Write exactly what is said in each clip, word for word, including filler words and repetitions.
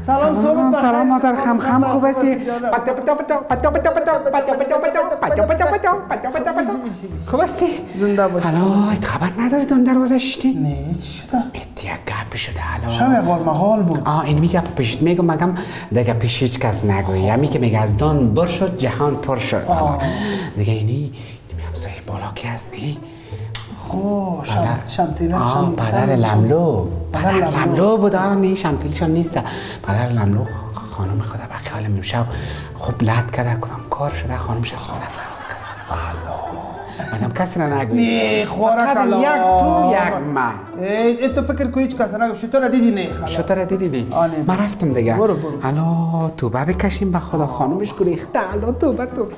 سلام صبح بخیر. سلام مادر خم خم خوب هستی؟ پتو پتو پتو پتو پتو پتو پتو پتو پتو پتو پتو پتو پتو خوب هستی؟ زنده باشی. حالا خبر نداری دون دروازه شدی؟ نه چی شده؟ اتیا گپ شده حالا. شب قال مقال بود. آه این میگه پیشت میگم مگم دیگه پیش هیچ کس نگویی. یمی که میگه از دان بر شد جهان پر شد. دیگه اینی همسایه بالا کی هستی؟ خو شم شمتیله آه پدر لملو پدر لملو بود. آه نه شمتیلشان نیست. پدر لملو خانم خدا بخیال میشه خب لط کرده کدام کار شده خانمش از خانه فرار کرده. مگم کسی را نگویی. نه خوارک الله. یک تو یک من. ای تو فکر کوی هیچ کس نگو. شطور دیدی نه خلاص. شطور دیدی دی؟ ما رفتم دیگه. برو برو. حالا توبه بکشیم به خدا خانمش گریخته. حالا توبه توبه.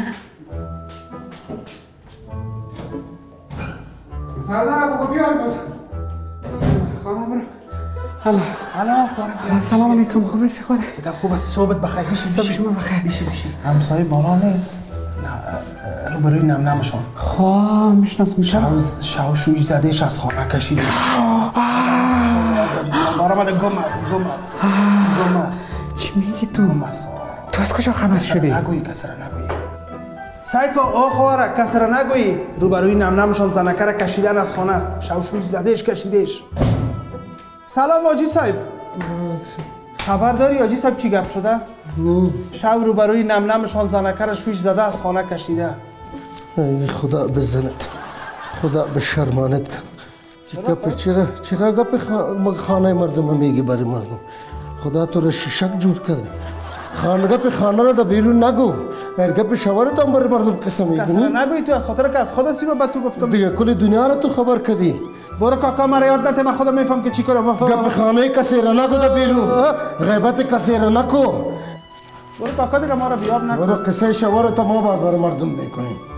سلام بگو بیار بود. خانم برو. حالا حالا خوارک. سلام علیکم خوب هستی خوره؟ بدم خوب است صحبت بخیر. بیشی صبح شما بخیر. بیشی بیشی. همسایه بالا نیست. نه روبروی نم نمشون. خواه میشناس میشم. شاوز شاو شویش زدهش از خانه کشیدش. بارامده گم است گم است. گم است. چی میگی تو؟ گم است. تو از کجا خبر شدی؟ نگویی کسی را نگویی. سعی کن او خواره کسی را نگویی. روبروی نم نمشون زنکه را کشیدن از خانه. شاو شویش زدهش کشیدش. سلام آجی صاحب. خبر داری آجی صاحب چی گپ شده؟ نه. شب روبروی نم نمشان زنکه را شویش زده از خانه کشیده. ای خدا بزند. خدا بشرماند. گپ چرا چرا گپ خانه مردم میگی برای مردم؟ خدا تو را شیشک جور کرده. خانه گپ خانه را در بیرون نگو. اگر گپ شوارت هم برای مردم قسم میگی. کسی را نگویی تو از خاطر که از خدا سیما به تو گفتم. دیگه کل دنیا را تو خبر کردی. برو کاکا مرا یاد نته من خودم میفهم که چی کنم. گپ خانه کسی را نگو در بیرون. غیبت کسی را نکو. برو کاکا دیگه ما را بیاب نکن. برو قصه شوارت ما باز برای مردم میکنی.